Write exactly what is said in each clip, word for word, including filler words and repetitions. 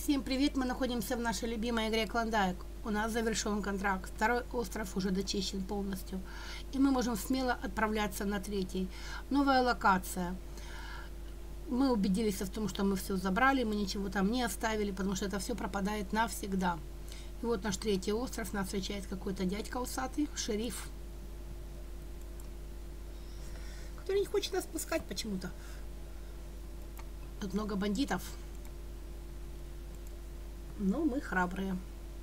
Всем привет! Мы находимся в нашей любимой игре Клондайк. У нас завершен контракт. Второй остров уже дочищен полностью. И мы можем смело отправляться на третий. Новая локация. Мы убедились в том, что мы все забрали, мы ничего там не оставили, потому что это все пропадает навсегда. И вот наш третий остров. Нас встречает какой-то дядька усатый, шериф, который не хочет нас пускать почему-то. Тут много бандитов. Но мы храбрые.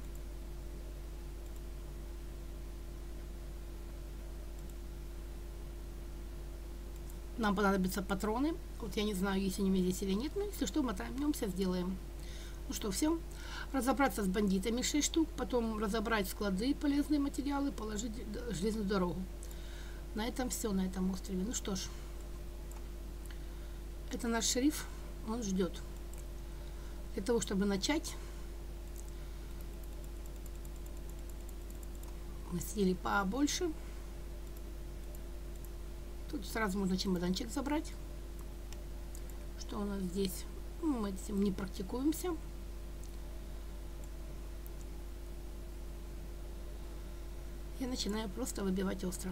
Нам понадобятся патроны. Вот я не знаю, есть они здесь или нет, но если что, мотаемся, сделаем. Ну что, все. Разобраться с бандитами шесть штук, потом разобрать склады, полезные материалы, положить железную дорогу. На этом все, на этом острове. Ну что ж, это наш шериф, он ждет. Для того, чтобы начать, мы съели побольше. Тут сразу можно чемоданчик забрать. Что у нас здесь? Мы этим не практикуемся. Я начинаю просто выбивать остров.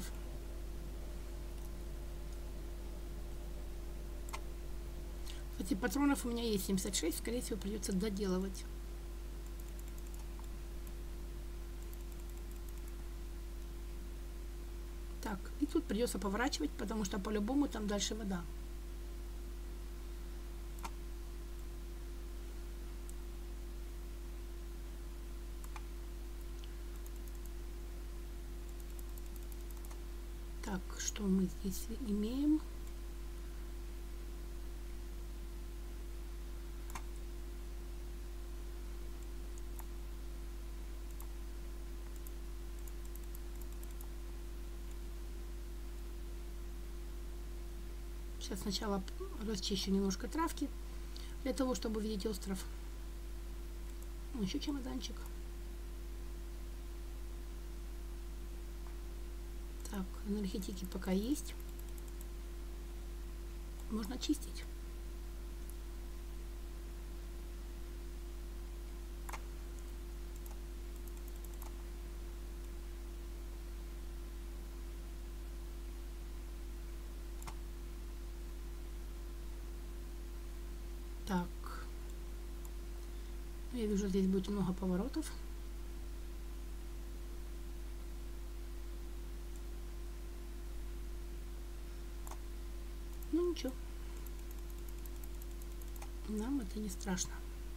Кстати, патронов у меня есть семьдесят шесть, скорее всего, придется доделывать. Так, и тут придется поворачивать, потому что по-любому там дальше вода. Так, что мы здесь имеем? Сейчас сначала расчищу немножко травки, для того, чтобы увидеть остров. Ну, еще чемоданчик. Так, энергетики пока есть. Можно чистить. Так, я вижу, здесь будет много поворотов. Ну ничего, нам это не страшно.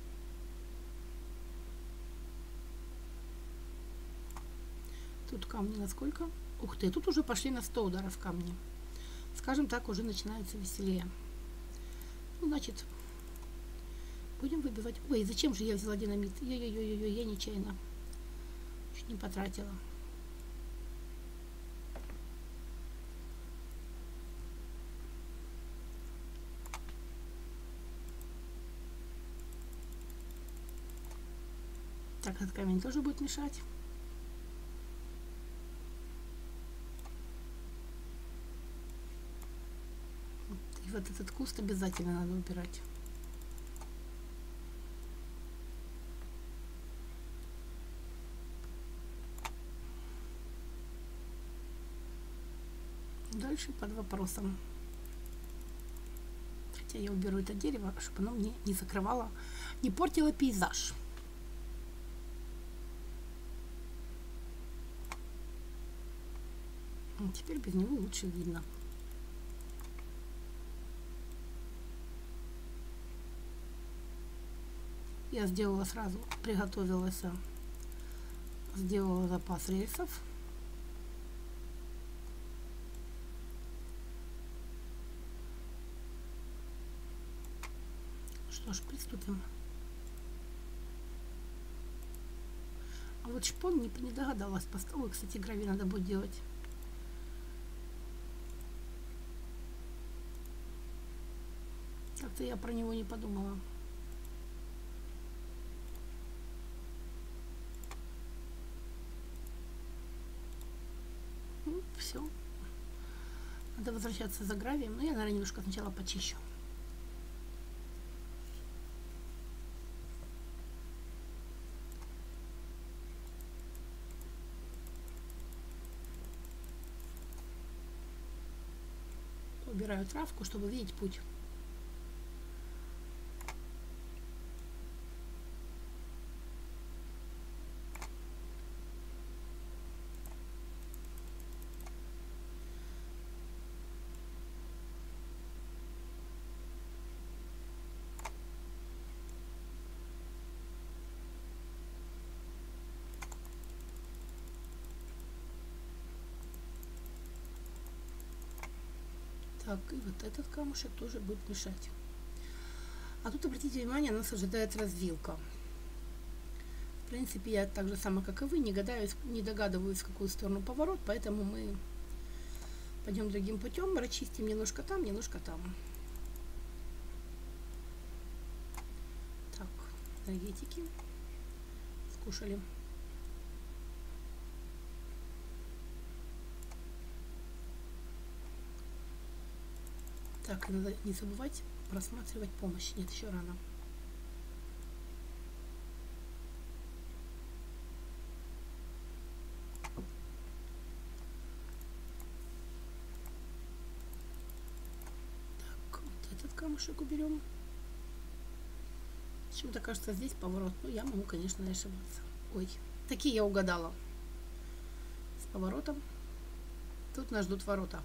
Тут камни на сколько? Ух ты, тут уже пошли на сто ударов камни. Скажем так, уже начинается веселее. Ну, значит, будем выбивать. Ой, зачем же я взяла динамит? Ой-ой-ой, я нечаянно. Чуть не потратила. Так, этот камень тоже будет мешать. И вот этот куст обязательно надо убирать. Дальше под вопросом. Хотя я уберу это дерево, чтобы оно мне не закрывало, не портило пейзаж. Теперь без него лучше видно. Я сделала сразу, приготовилась, сделала запас рельсов. Что ж, приступим. А вот шпон не, не догадалась поставить. Ой, кстати, гравий надо будет делать. Как-то я про него не подумала. Ну, все. Надо возвращаться за гравием. Но я, наверное, немножко сначала почищу. убираю травку, чтобы видеть путь. Так, и вот этот камушек тоже будет мешать. А тут, обратите внимание, нас ожидает развилка. В принципе, я так же само, как и вы, не, гадаюсь, не догадываюсь, в какую сторону поворот, поэтому мы пойдем другим путем, расчистим немножко там, немножко там. Так, энергетики скушали. Так, надо не забывать просматривать помощь. Нет, еще рано. Так, вот этот камушек уберем. Почему-то кажется, здесь поворот. Ну, я могу, конечно, ошибаться. Ой, такие я угадала. С поворотом. Тут нас ждут ворота.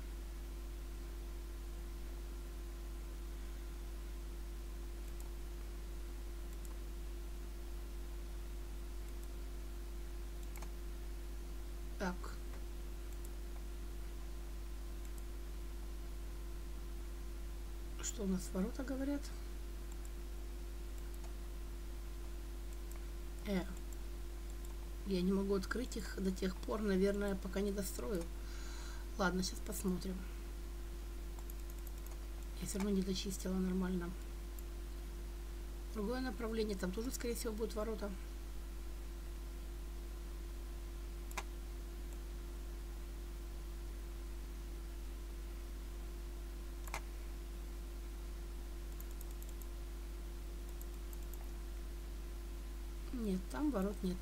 Так. Что у нас ворота говорят? Э. Я не могу открыть их до тех пор, наверное, пока не дострою. Ладно, сейчас посмотрим. Я все равно не дочистила нормально. Другое направление, там тоже, скорее всего, будут ворота. Нет, там ворот нет.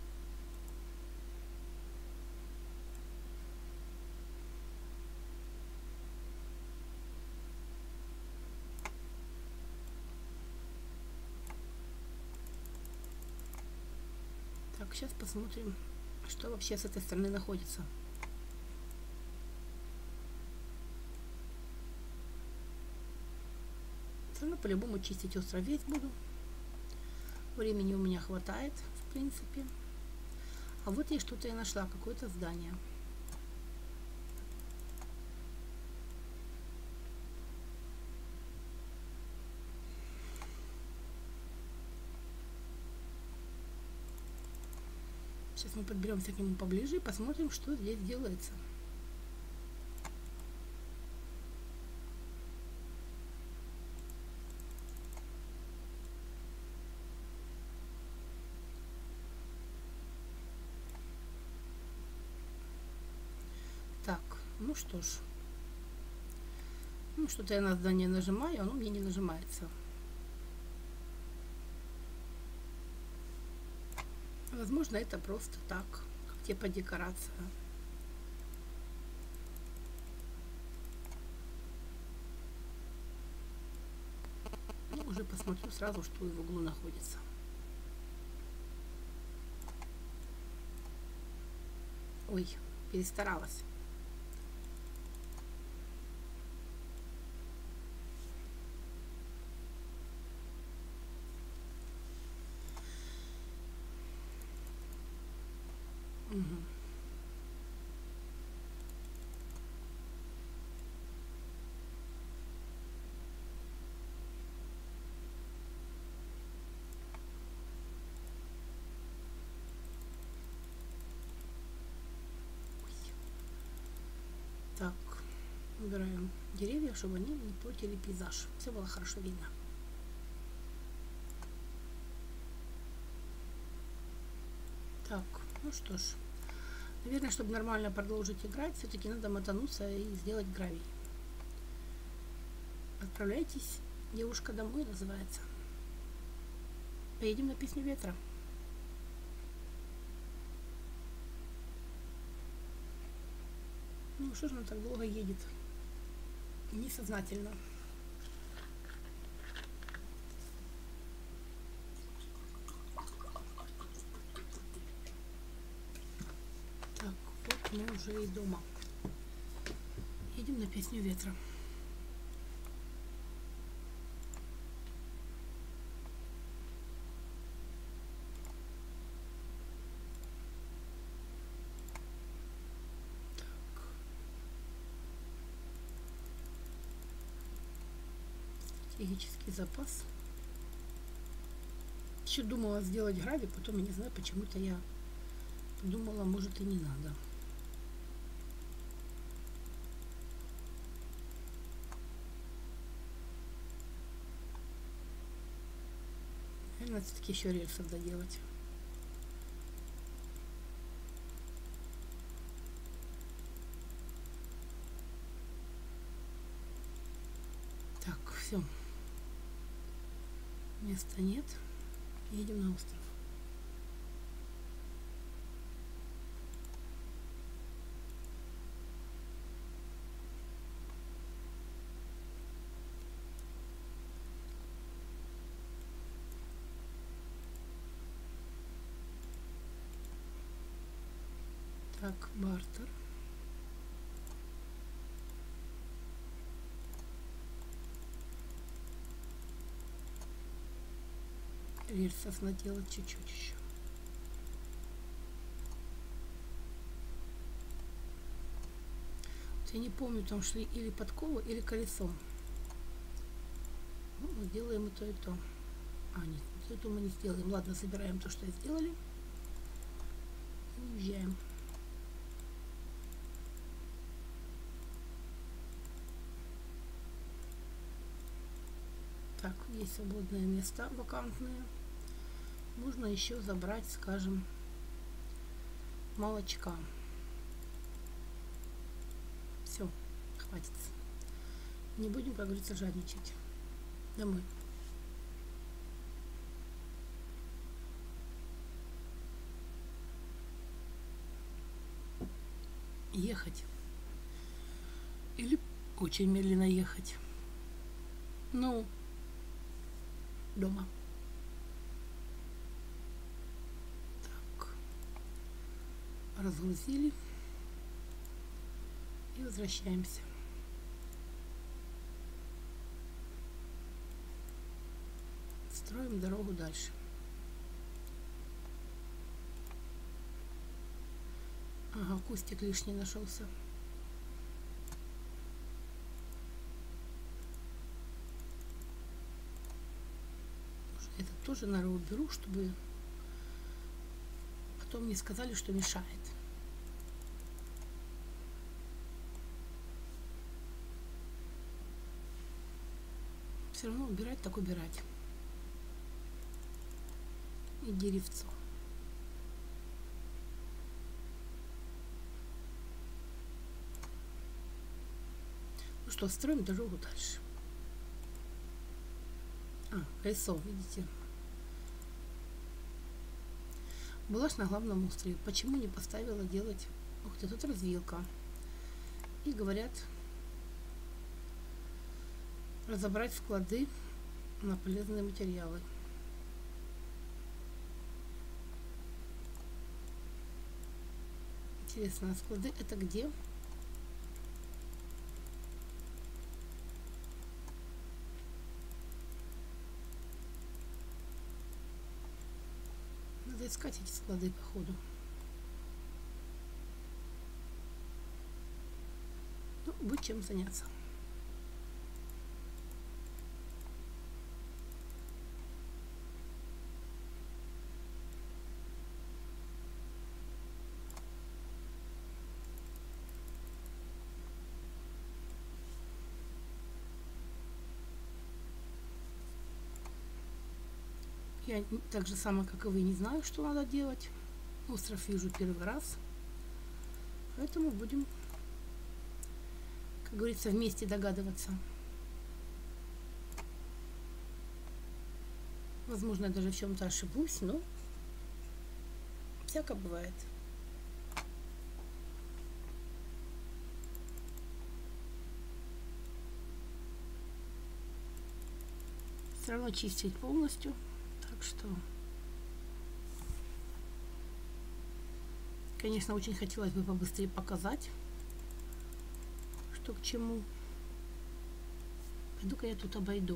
Так, сейчас посмотрим, что вообще с этой стороны находится. Все равно по-любому чистить остров весь буду. Времени у меня хватает, в принципе. А вот я что-то и нашла, какое-то здание. Сейчас мы подберемся к нему поближе и посмотрим, что здесь делается. Так, ну что ж. Ну, что-то я на здание нажимаю, оно мне не нажимается. Возможно, это просто так, как типа декорация. Ну, уже посмотрю сразу, что в углу находится. Ой, перестаралась. Угу. Так, убираем деревья, чтобы они не портили пейзаж. Все было хорошо видно. Так, ну что ж. Наверное, чтобы нормально продолжить играть, все-таки надо мотануться и сделать гравий. Отправляйтесь, девушка, домой, называется. Поедем на песню ветра. Ну что же она так долго едет? несознательно. Так, вот мы уже и дома. Едем на песню ветра. Стратегический запас. Еще думала сделать гравий, потом, я не знаю, почему-то я подумала, может, и не надо. Наверное, все-таки еще рельсов доделать. Так, все. Места нет. Едем на остров. Так, бартер. Рельсов наделать чуть-чуть еще. Вот я не помню, там шли или подковы, или колесо. Ну, мы делаем и то, и то. А, нет, это мы не сделаем. Ладно, собираем то, что сделали. И уезжаем. Так, есть свободные места вакантные. Можно еще забрать, скажем, молочка. Все, хватит. Не будем, как говорится, жадничать. Домой. Ехать. Или очень медленно ехать. Ну, дома. Так. Разгрузили. И возвращаемся. Строим дорогу дальше. Ага, кустик лишний нашелся. Этот тоже, наверное, уберу, чтобы потом не сказали, что мешает. Все равно убирать, так убирать. И деревцо. Ну что, строим дорогу дальше. А, колесо, видите. Была ж на главном острове. Почему не поставила делать... Ух ты, тут развилка. И говорят, разобрать склады на полезные материалы. Интересно, а склады это где? Надо искать эти склады по ходу. Ну, будет чем заняться. Я так же само, как и вы, не знаю, что надо делать. Остров вижу первый раз. Поэтому будем, как говорится, вместе догадываться. Возможно, я даже в чем-то ошибусь, но всяко бывает. все равно чистить полностью. Так что, конечно, очень хотелось бы побыстрее показать, что к чему. Пойду-ка я тут обойду.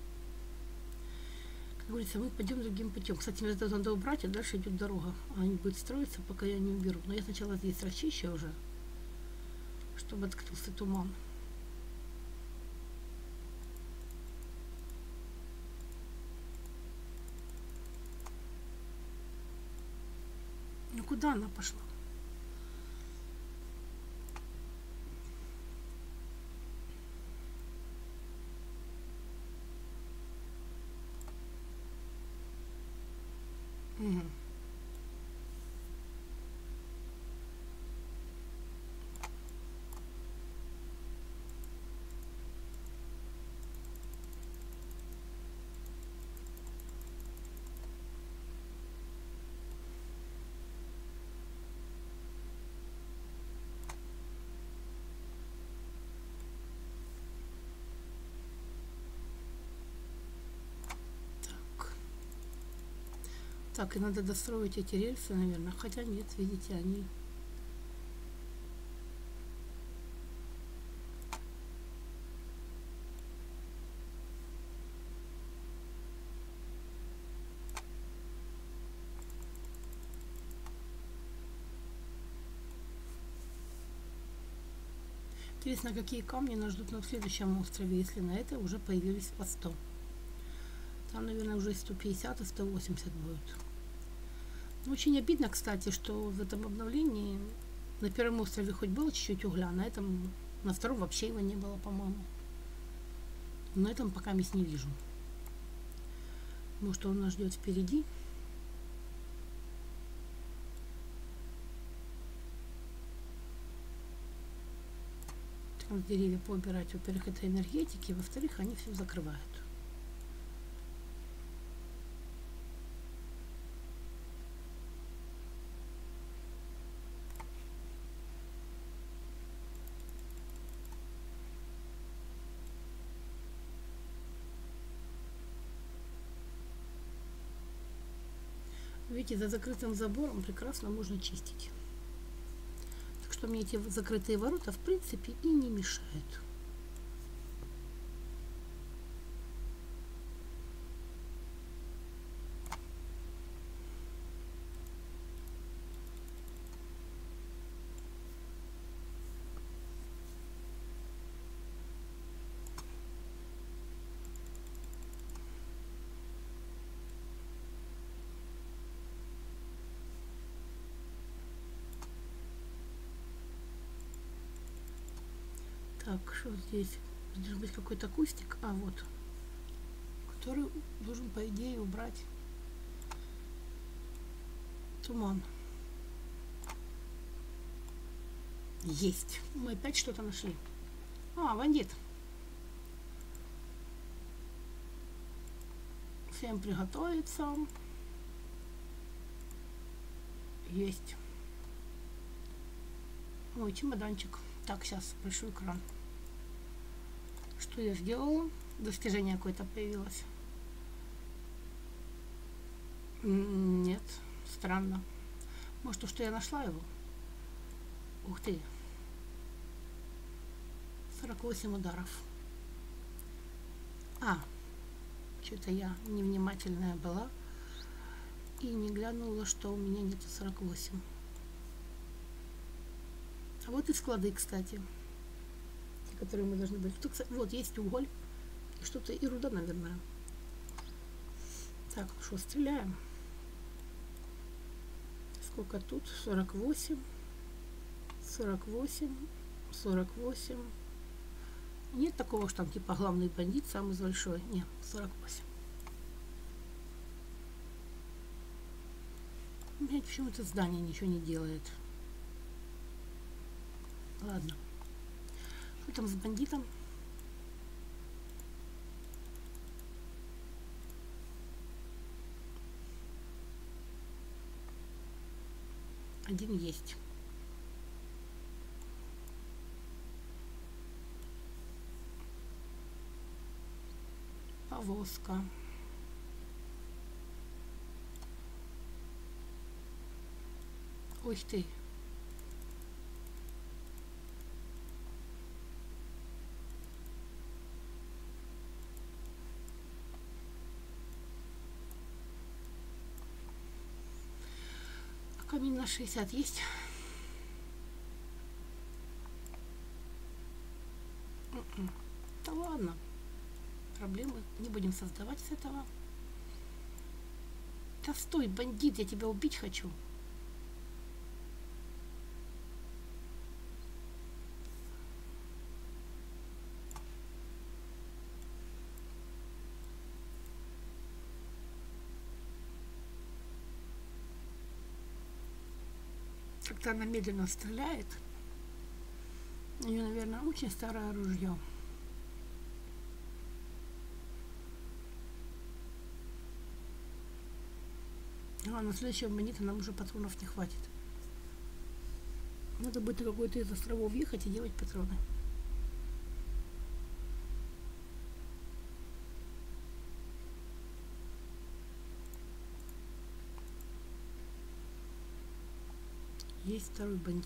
Как говорится, мы пойдем другим путем. Кстати, мне это надо убрать, а дальше идет дорога. Она будет строиться, пока я не уберу. Но я сначала здесь расчищу уже, чтобы открылся туман. Ну куда она пошла? Угу. Так, и надо достроить эти рельсы, наверное. Хотя нет, видите, они... Интересно, какие камни нас ждут на следующем острове, если на это уже появились по сто. Там, наверное, уже сто пятьдесят и сто восемьдесят будет. Но очень обидно, кстати, что в этом обновлении на первом острове хоть было чуть-чуть угля, на этом, на втором вообще его не было, по-моему. На этом пока мест не вижу. Может, он нас ждет впереди. Деревья поубирать. Во-первых, это энергетики, во-вторых, они все закрывают. Видите, за закрытым забором прекрасно можно чистить. Так что мне эти закрытые ворота, в принципе, и не мешают. Так, что здесь? Должен быть какой-то кустик. А, вот. Который должен, по идее, убрать туман. Есть. Мы опять что-то нашли. А, бандит. Всем приготовиться. Есть. Ой, чемоданчик. Так, сейчас большой экран. Что я сделала? Достижение какое-то появилось. Нет, странно. Может, то, что я нашла его? Ух ты. сорок восемь ударов. А, что-то я невнимательная была и не глянула, что у меня нету сорок восемь. А вот и склады, кстати, те, которые мы должны были. Тут, вот есть уголь, что-то и руда, наверное. Так, ну что, стреляем. Сколько тут? сорок восемь, сорок восемь, сорок восемь. Нет такого, что там типа главный бандит, самый большой. Нет, сорок восемь. У меня почему-то здание ничего не делает. Ладно. Что там с бандитом? Один есть. Повозка. Ой ты. А камень на шестьдесят есть? М-м. Да ладно. Проблемы не будем создавать с этого. Да стой, бандит, я тебя убить хочу. Как-то она медленно стреляет. У нее, наверное, очень старое ружье. А на следующего бандита нам уже патронов не хватит. Надо будет на какой-то из островов ехать и делать патроны. Есть второй бандит.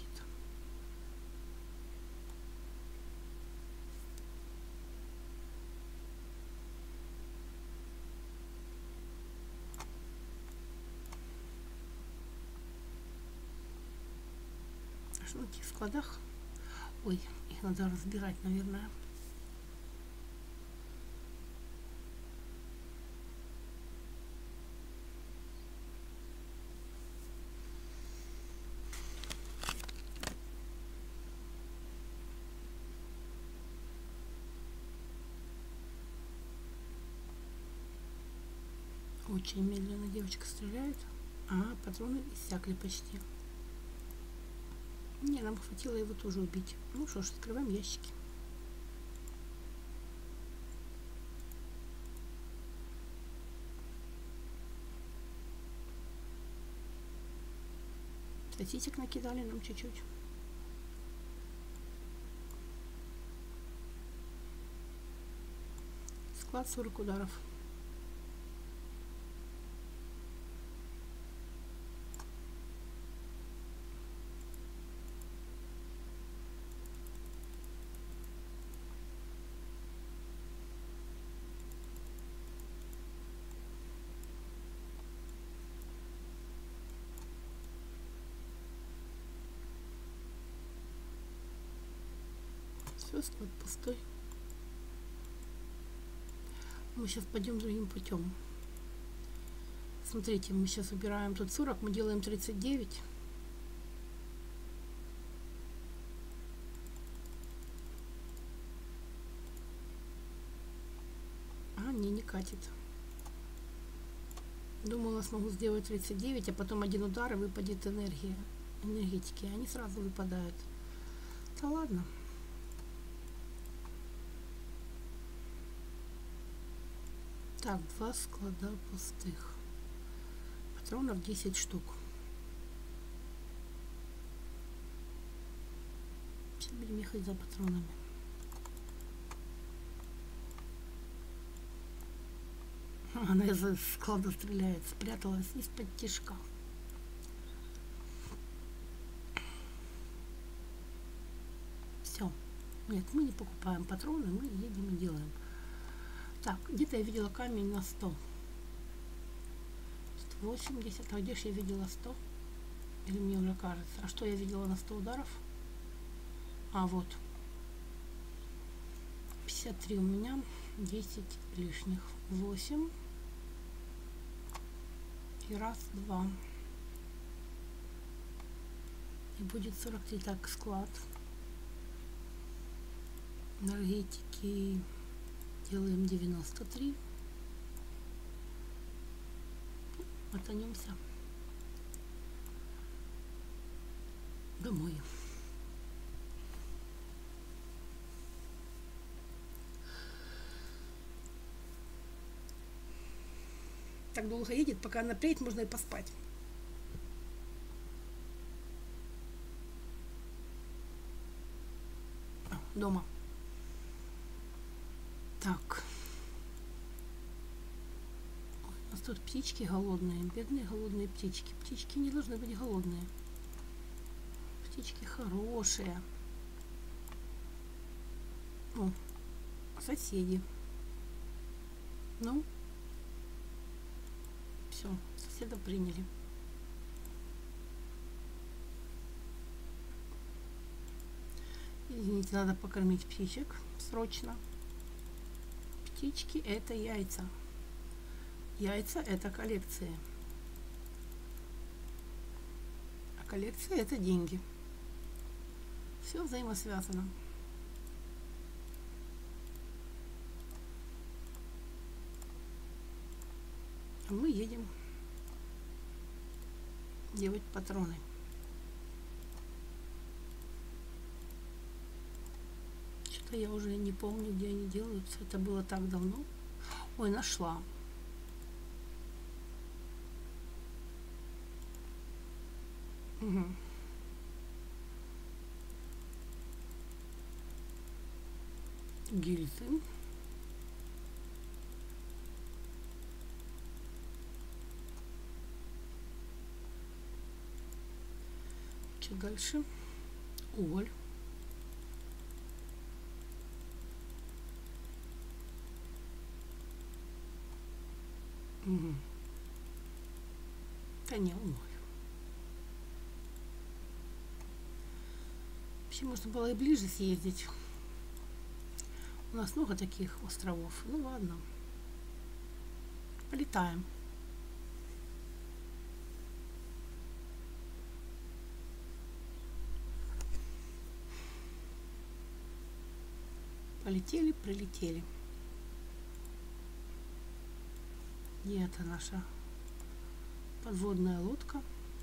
А что на этих складах? Ой, их надо разбирать, наверное. Очень медленно девочка стреляет. А, патроны иссякли почти. Не, нам хватило его тоже убить. Ну что ж, открываем ящики. Сосисек накидали нам чуть-чуть. Склад сорок ударов. Все, склад пустой. Мы сейчас пойдем другим путем. Смотрите, мы сейчас убираем тут сорок, мы делаем тридцать девять. А, не, не катит. Думала, смогу сделать тридцать девять, а потом один удар и выпадет энергия. Энергетики, они сразу выпадают. Да ладно. Так, два склада пустых. Патронов десять штук. Сейчас будем ехать за патронами. Она из склада стреляет, спряталась из-под тишка. Все. Нет, мы не покупаем патроны, мы едем и делаем. Так, где-то я видела камень на сто. сто восемьдесят. А где же я видела сто? Или мне уже кажется? А что я видела на сто ударов? А, вот. пятьдесят три у меня. десять лишних. восемь. И раз, два. И будет сорок три. Так, склад. Энергетики. Делаем девяносто три. Мотанемся домой. Так долго едет, пока она приедет, можно и поспать. А, дома. Так. Ой, у нас тут птички голодные, бедные голодные птички. Птички не должны быть голодные. птички хорошие. О, соседи. Ну, все, соседа приняли. Извините, надо покормить птичек срочно. Птички — это яйца. Яйца — это коллекции. А коллекция — это деньги. Все взаимосвязано. А мы едем делать патроны. Что-то я уже не помню, где они делаются. Это было так давно. Ой, нашла. Угу. Гильзы. Что дальше? Уголь. Угу. Да не, уголь. Вообще можно было и ближе съездить. У нас много таких островов. Ну ладно. Полетаем. Полетели, прилетели. И это наша подводная лодка.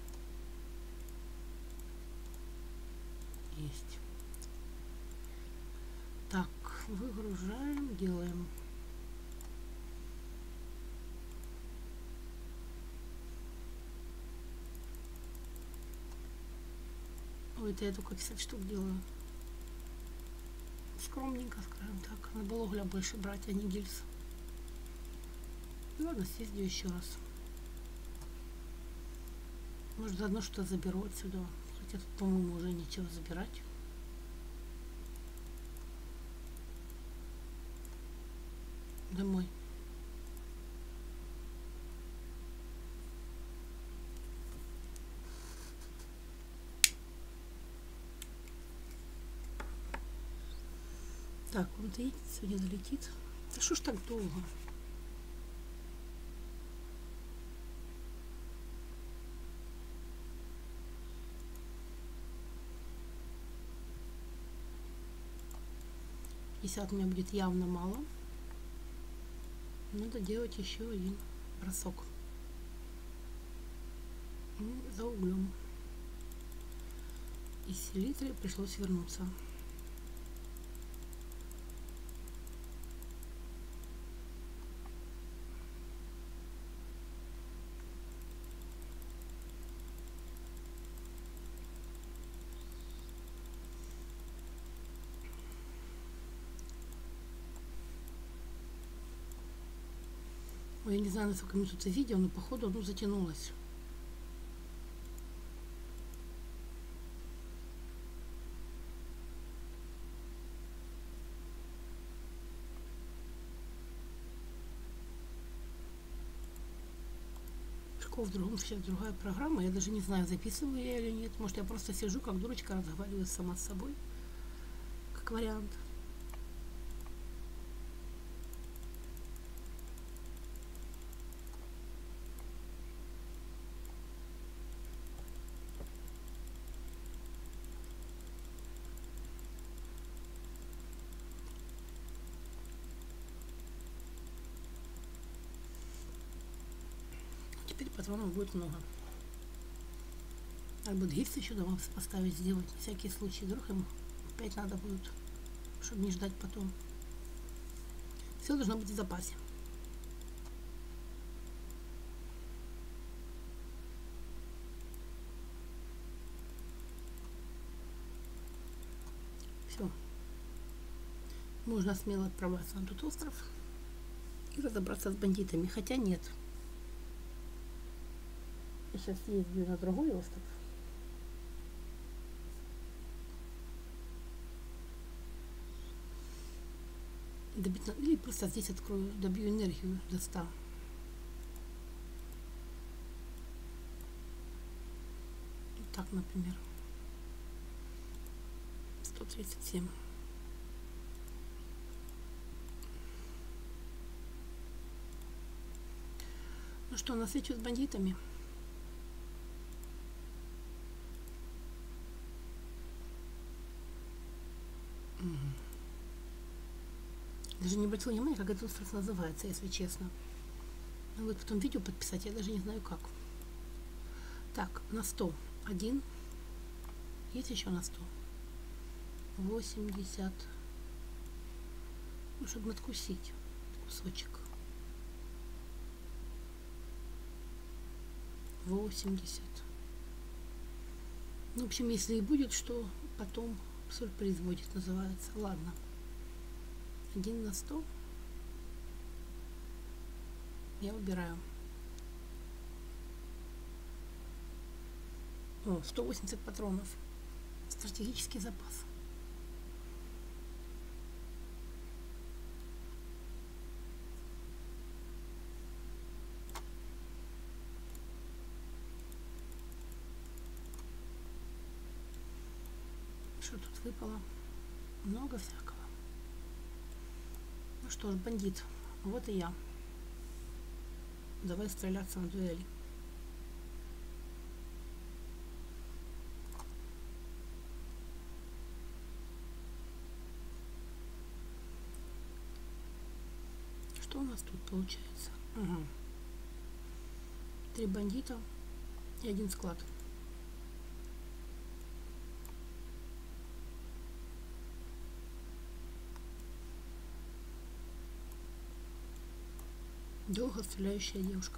Есть. Так, выгружаем, делаем. Ой, это я только пятьдесят штук делаю. Скромненько, скажем так. Надо было угля больше брать, а не гильз. Ну ладно, съездю еще раз. Может, заодно что-то заберу отсюда. Хотя тут, по-моему, уже нечего забирать. Домой. Так, вот едет, сегодня долетит. Да что ж так долго? пятьдесят у меня будет явно мало. Надо делать еще один бросок. И за углем. Из селитры пришлось вернуться. Ой, я не знаю, насколько минут это видео, но походу оно затянулось. В другом, сейчас другая программа, я даже не знаю, записываю я или нет. Может, я просто сижу как дурочка, разговариваю сама с собой, как вариант. Теперь патронов будет много. Надо будет гильз еще дома поставить, сделать, на всякий случай. Вдруг им опять надо будет, чтобы не ждать потом. Все должно быть в запасе. Все. Можно смело отправляться на тот остров и разобраться с бандитами. Хотя нет. Я сейчас ездил на другой остров. добить, или просто здесь открою, добью энергию до ста. Так, например, сто тридцать семь. Ну что, на встречу с бандитами. Угу. Даже не обратила внимания, как этот остров называется, если честно. Ну вот потом видео подписать, я даже не знаю как. Так, на сто. Один. Есть еще на сто. восемьдесят. Ну, чтобы надкусить кусочек. восемьдесят. Ну, в общем, если и будет, что потом сюрприз будет, называется. Ладно. Один на сто. Я убираю. О, сто восемьдесят патронов. Стратегический запас. Что тут выпало? Много всякого. Ну что ж, бандит. Вот и я. Давай стреляться на дуэли. Что у нас тут получается? Угу. Три бандита и один склад. Долго стреляющая девушка.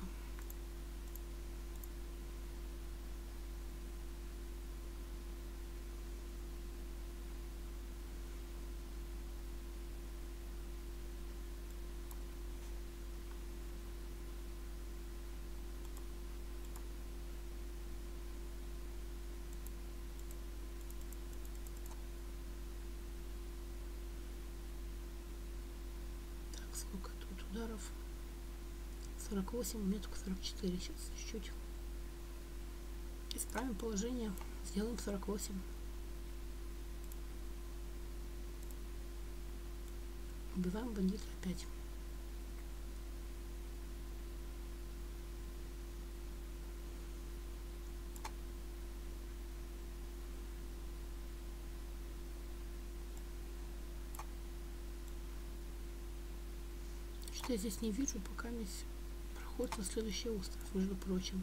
Так, сколько тут ударов? сорок восемь, у меня только сорок четыре. Сейчас чуть-чуть исправим положение, сделаем сорок восемь. Убиваем бандита опять. Что я здесь не вижу, пока здесь проход на следующий остров, между прочим.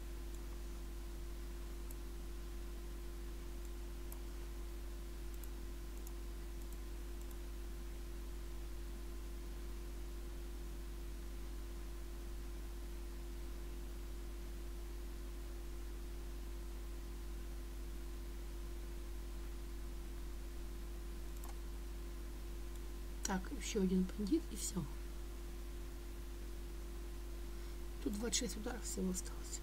Так, еще один бандит и все. Тут двадцать шесть ударов всего осталось.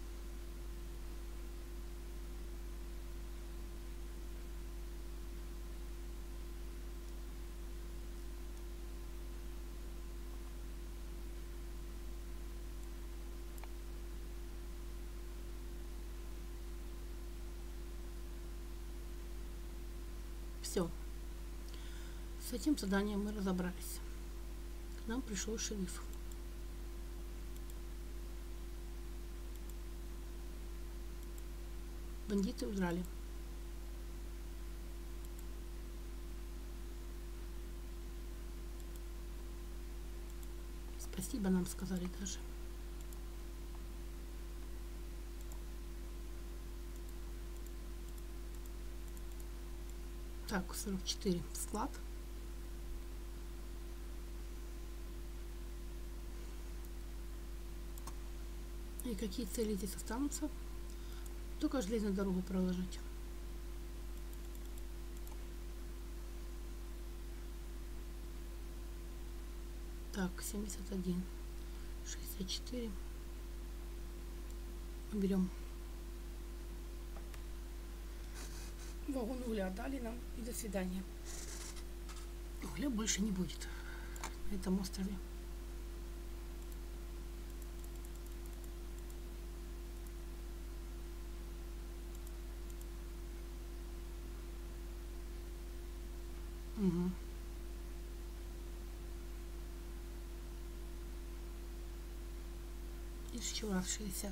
Все. С этим заданием мы разобрались. К нам пришел шериф. Бандиты удрали. Спасибо нам сказали даже. Так, сорок четыре склад. И какие цели здесь останутся? Только железную дорогу проложить. Так, семьдесят один, шестьдесят четыре. Берем. Вагон угля дали нам и до свидания. Угля больше не будет. на этом острове. Угу. Еще раз шестьдесят.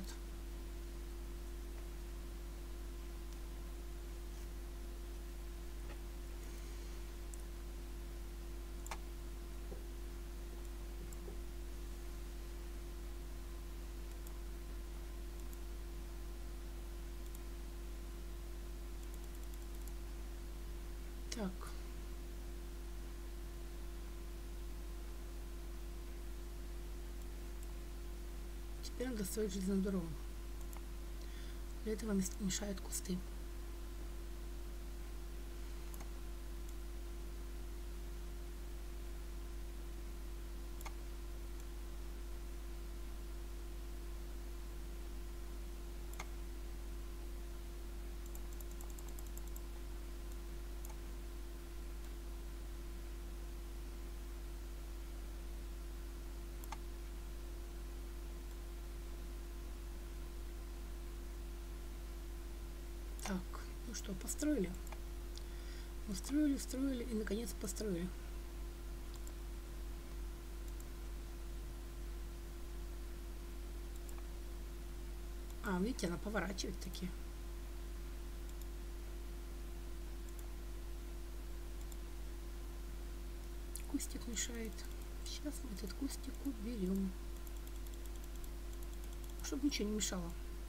Так. Теперь надо строить железную дорогу. Для этого мешают кусты. Так, ну что, построили? Устроили, строили и наконец построили. А, видите, она поворачивает таки. Кустик мешает. Сейчас мы этот кустик уберем, чтобы ничего не мешало.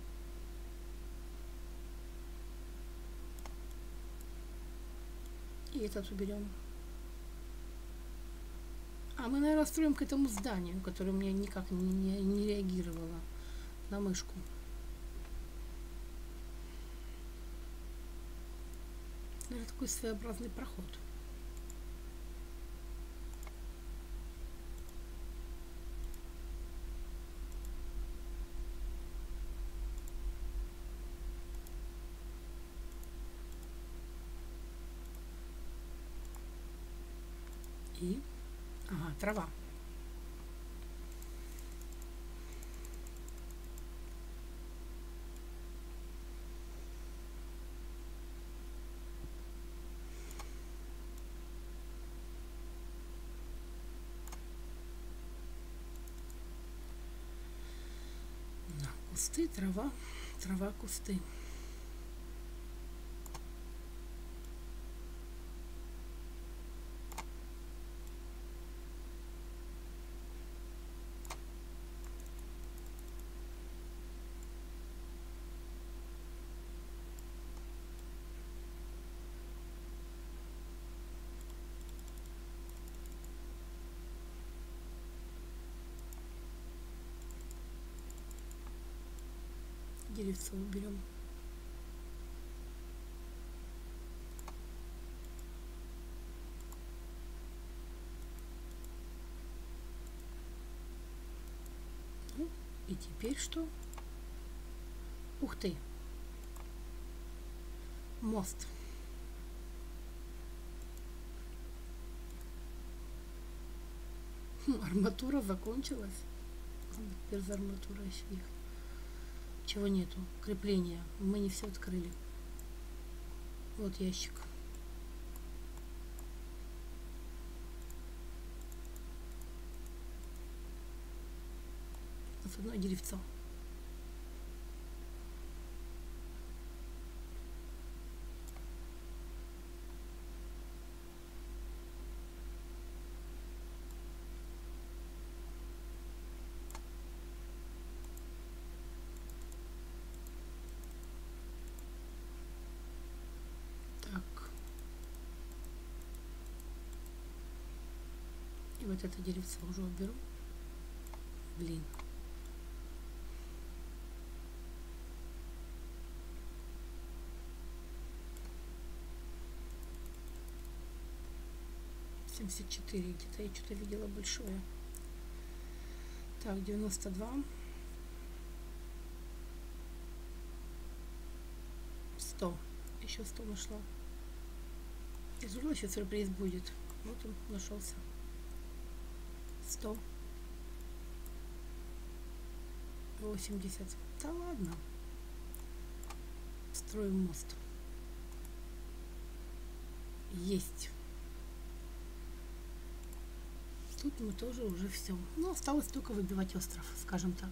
И этот уберем. А мы, наверное, строим к этому зданию, которое у меня никак не, не, не реагировало на мышку. Это такой своеобразный проход. И, ага, трава. Да, кусты, трава, трава, кусты. Деревца уберем. Ну, и теперь что? Ух ты! Мост. Хм, арматура закончилась. Теперь за арматура еще их. Чего нету? Крепления. Мы не все открыли. Вот ящик. Вот одно деревцо. И вот это деревце уже уберу. Блин. семьдесят четыре. Где-то я что-то видела большое. Так, девяносто два. сто. Еще сто нашла. Из угла сейчас сюрприз будет. Вот он нашелся. сто. восемьдесят. Да ладно. Строим мост. Есть. Тут мы тоже уже все. Ну, осталось только выбивать остров, скажем так.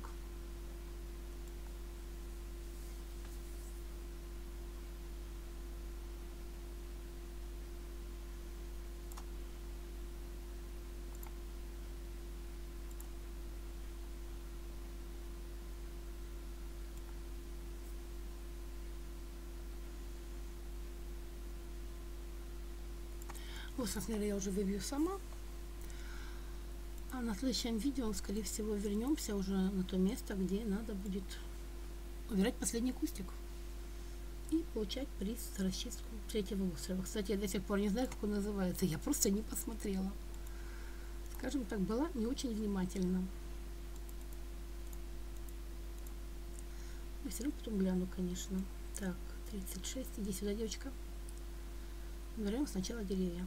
Остров, наверное, я уже выбью сама. А на следующем видео, скорее всего, вернемся уже на то место, где надо будет убирать последний кустик и получать приз за расчистку третьего острова. Кстати, я до сих пор не знаю, как он называется. Я просто не посмотрела. Скажем так, была не очень внимательна. Но все равно потом гляну, конечно. Так, тридцать шесть. Иди сюда, девочка. Берем сначала деревья.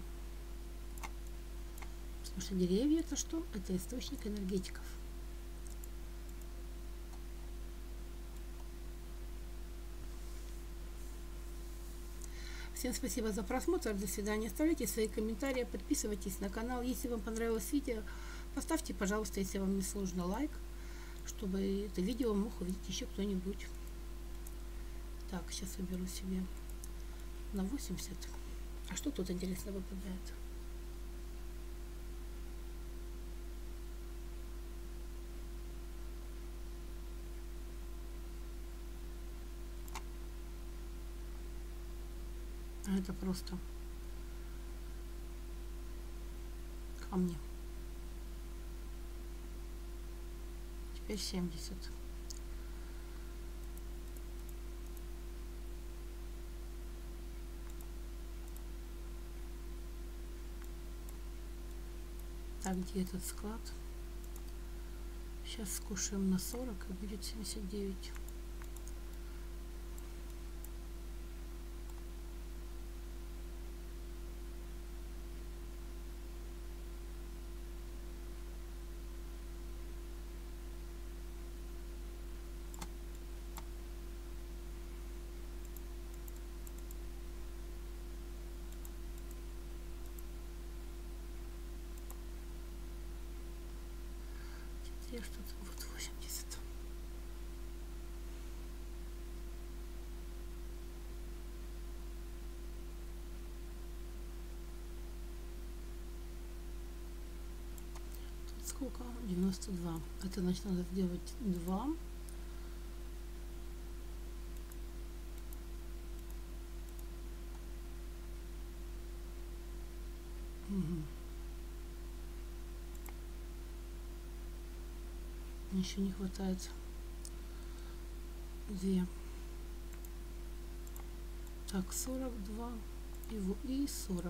Потому что деревья это что? Это источник энергетиков. Всем спасибо за просмотр. До свидания. Оставляйте свои комментарии, подписывайтесь на канал. Если вам понравилось видео, поставьте, пожалуйста, если вам не сложно, лайк, чтобы это видео мог увидеть еще кто-нибудь. Так, сейчас выберу себе на восемьдесят. А что тут интересно выпадает? А это просто камни. Теперь семьдесят. Так, где этот склад? Сейчас скушаем на сорок и будет семьдесят девять. Что-то вот восемьдесят. Тут сколько? девяносто два. Это значит надо сделать два. Угу. Еще не хватает две. Так, сорок два и, и сорок.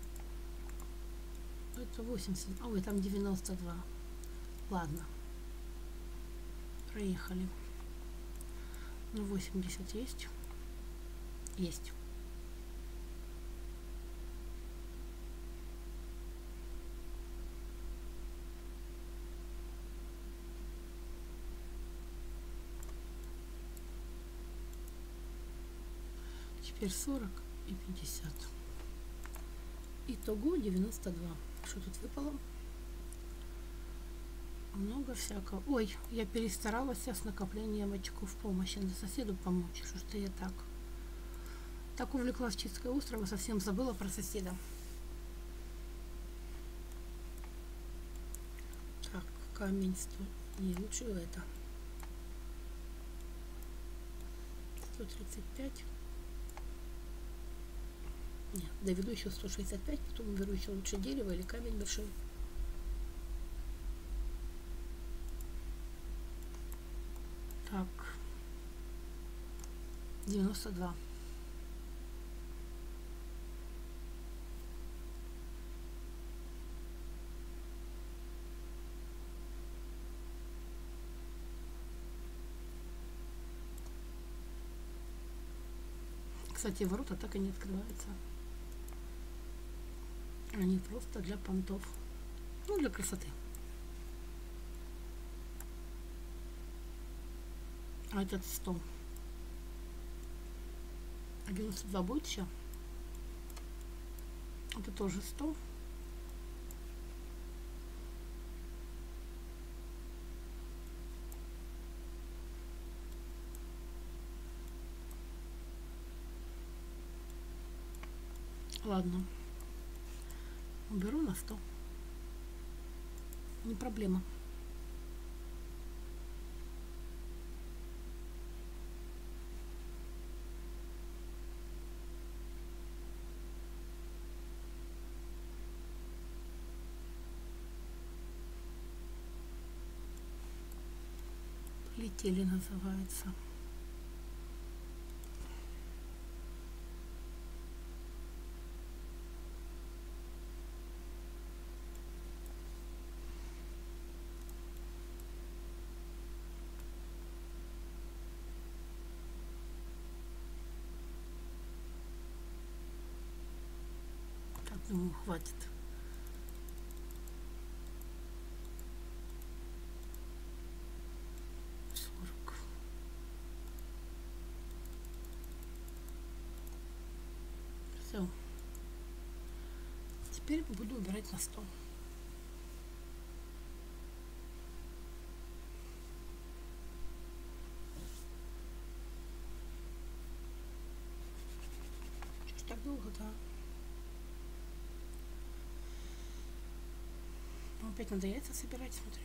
Это восемьдесят. Ой, там девяносто два. Ладно. Проехали. Ну, восемьдесят есть. Есть. Теперь сорок и пятьдесят. Итого девяносто два. Что тут выпало? Много всякого. Ой, я перестаралась с накоплением очков помощи. Надо соседу помочь. Что ж я так? Так увлеклась чисткой острова, совсем забыла про соседа. Так, камень сто. Не, лучше это. сто тридцать пять. Нет, доведу еще сто шестьдесят пять, потом беру еще лучше дерево или камень большой. Так, девяносто два. Кстати, ворота так и не открываются. Они просто для понтов. Ну, для красоты. А этот сто. А девяносто два будет еще? Это тоже сто. Ладно. Уберу на сто. Не проблема. Полетели, называется. Так, думаю, хватит. сорок. Все. Теперь буду убирать на стол. Что ж так долго-то? Опять надо яйца собирать, смотрю.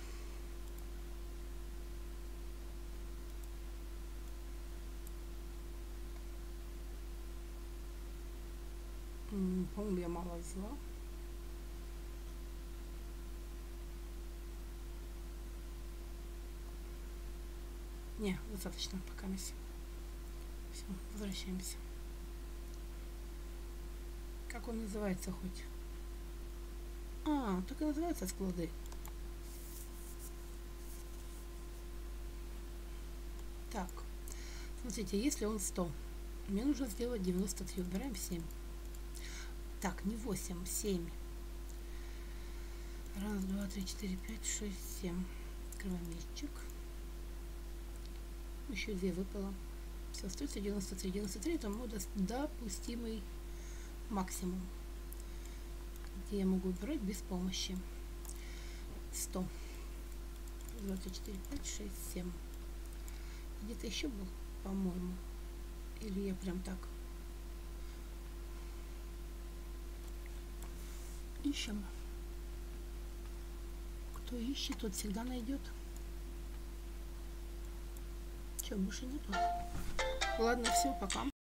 По-моему, я мало взяла. Не, достаточно пока на все. Все, возвращаемся. Как он называется хоть? А, так и называется склады. Так, смотрите, если он сто, мне нужно сделать девяносто три. Убираем семь. Так, не восемь, семь. Раз, два, три, четыре, пять, шесть, семь. Открываем ящик. Еще две выпало. Все, остается девяносто три. девяносто три это мой допустимый максимум, где я могу убирать без помощи. сто. два, три, четыре, пять, шесть, семь. Где-то еще был, по-моему. Или я прям так. Ищем. Кто ищет, тот всегда найдет. Че, больше нету? Ладно, все, пока.